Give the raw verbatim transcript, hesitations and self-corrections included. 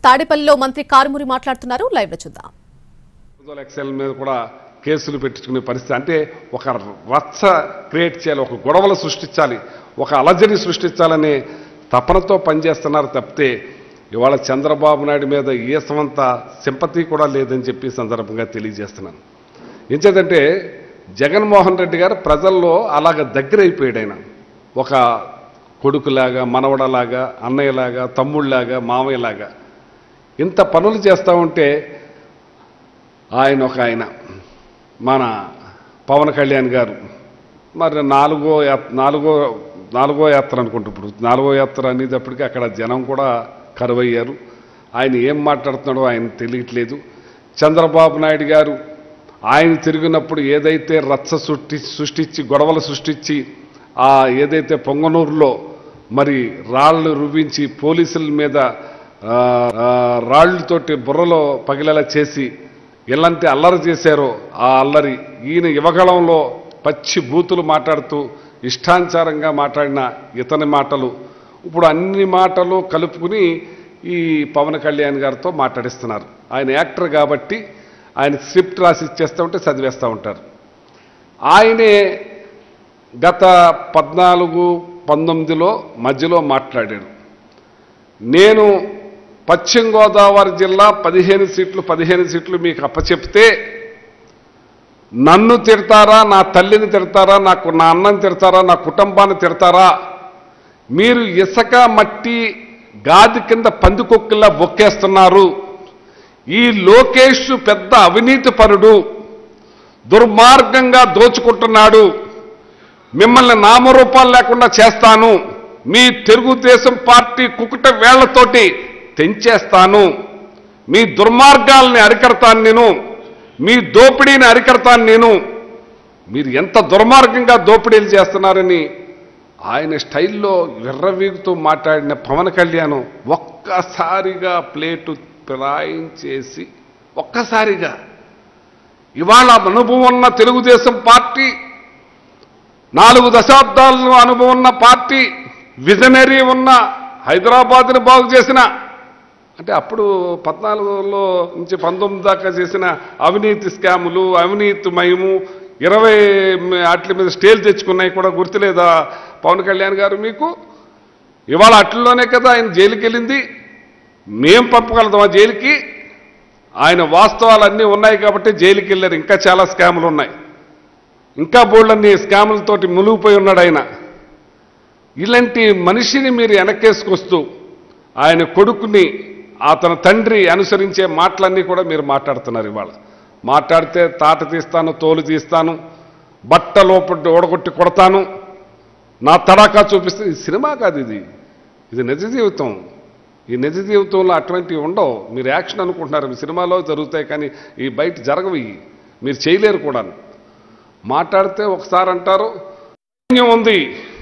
తాడేపల్లిలో మంత్రి కారుమూరి మాట్లాడుతున్నారు. లైవ్ లో చూద్దాం. ఎక్సెల్ మీద కూడా కేసులు పెట్టించుకునే పరిస్థితి, అంటే ఒక రచ్చ క్రియేట్ చేయాలి, ఒక గొడవలు సృష్టించాలి, ఒక అలజడి సృష్టించాలనే తపనతో పనిచేస్తున్నారు తప్పితే ఇవాళ చంద్రబాబు నాయుడు మీద ఏ సమంత సింపతి కూడా లేదని చెప్పి సందర్భంగా తెలియజేస్తున్నాను. ఎంచేదంటే జగన్మోహన్ రెడ్డి గారు ప్రజల్లో అలాగ దగ్గరైపోయాడు. ఆయన ఒక కొడుకులాగా, మనవడలాగా, అన్నయ్యలాగా, తమ్ముళ్ళలాగా, మామయ్యలాగా ఇంత పనులు చేస్తూ ఉంటే ఆయన ఒక ఆయన మన పవన్ కళ్యాణ్ గారు మరి నాలుగో నాలుగో నాలుగో యాత్ర అనుకుంటూ ఇప్పుడు నాలుగో యాత్ర అనేటప్పటికీ అక్కడ జనం కూడా కరువయ్యారు. ఆయన ఏం మాట్లాడుతున్నాడో ఆయన తెలియట్లేదు. చంద్రబాబు నాయుడు గారు ఆయన తిరిగినప్పుడు ఏదైతే రచ్చ సృష్టి సృష్టించి గొడవలు సృష్టించి ఆ ఏదైతే పొంగనూరులో మరి రాళ్ళు రువ్వించి పోలీసుల మీద రాళ్లతోటి బుర్రలో పగిలేలా చేసి ఎలాంటి అల్లరి చేశారో ఆ అల్లరి ఈయన యువగళంలో పచ్చి బూతులు మాట్లాడుతూ ఇష్టానుసారంగా మాట్లాడిన ఇతని మాటలు ఇప్పుడు అన్ని మాటలు కలుపుకుని ఈ పవన్ కళ్యాణ్ గారితో మాట్లాడిస్తున్నారు. ఆయన యాక్టర్ కాబట్టి ఆయన స్క్రిప్ట్ రాసి ఇచ్చేస్తూ ఉంటే చదివేస్తూ ఉంటారు. ఆయనే గత పద్నాలుగు పంతొమ్మిదిలో మధ్యలో మాట్లాడాడు. నేను పశ్చిమ గోదావరి జిల్లా పదిహేను సీట్లు పదిహేను సీట్లు మీకు అప్పచెప్తే నన్ను తిడతారా, నా తల్లిని తిడతారా, నాకు నా అన్నని తిడతారా, నా కుటుంబాన్ని తిడతారా, మీరు ఇసుక మట్టి గాది కింద పందికొక్కులా బొక్కేస్తున్నారు, ఈ లోకేష్ పెద్ద అవినీతి పరుడు, దుర్మార్గంగా దోచుకుంటున్నాడు, మిమ్మల్ని నామరూపాలు లేకుండా చేస్తాను, మీ తెలుగుదేశం పార్టీ కుకుట వేళ్లతోటి తెంచేస్తాను, మీ దుర్మార్గాల్ని అరికడతాను నేను, మీ దోపిడీని అరికడతాను నేను, మీరు ఎంత దుర్మార్గంగా దోపిడీలు చేస్తున్నారని ఆయన స్టైల్లో విర్రవీగుతూ మాట్లాడిన పవన్ కళ్యాణ్ ఒక్కసారిగా ప్లేటు పిరాయించేసి ఒక్కసారిగా ఇవాళ అనుభవం ఉన్న తెలుగుదేశం పార్టీ, నాలుగు దశాబ్దాల్లో అనుభవం ఉన్న పార్టీ, విజనరీ ఉన్న హైదరాబాద్ని బాగు చేసిన, అంటే అప్పుడు పద్నాలుగులో నుంచి పంతొమ్మిది దాకా చేసిన అవినీతి స్కాములు, అవినీతి మయము, ఇరవై వాటి మీద స్టేలు తెచ్చుకున్నాయి కూడా గుర్తులేదా పవన్ కళ్యాణ్ గారు మీకు? ఇవాళ అట్లలోనే కదా ఆయన జైలుకి వెళ్ళింది. మేం పంపగలుగుతాం ఆ జైలుకి? ఆయన వాస్తవాలన్నీ ఉన్నాయి కాబట్టి జైలుకి వెళ్ళారు. ఇంకా చాలా స్కాములు ఉన్నాయి, ఇంకా బోల్డన్ని స్కాములతోటి మునిగిపోయి ఉన్నాడు ఆయన. ఇలాంటి మనిషిని మీరు వెనక్కేసుకొస్తూ ఆయన కొడుకుని, అతని తండ్రి అనుసరించే మాటలన్నీ కూడా మీరు మాట్లాడుతున్నారు. ఇవాళ మాట్లాడితే తాట తీస్తాను, తోలు తీస్తాను, బట్ట లోపల ఓడగొట్టి కొడతాను, నా తడాకా చూపిస్తే ఇది సినిమా కాదు, ఇది ఇది నిజ జీవితం. ఈ నిజ జీవితంలో అటువంటివి ఉండవు. మీరు యాక్షన్ అనుకుంటున్నారు, మీ సినిమాలో జరుగుతాయి కానీ ఈ బయట జరగవు, మీరు చేయలేరు కూడా. మాట్లాడితే ఒకసారి అంటారు ఉంది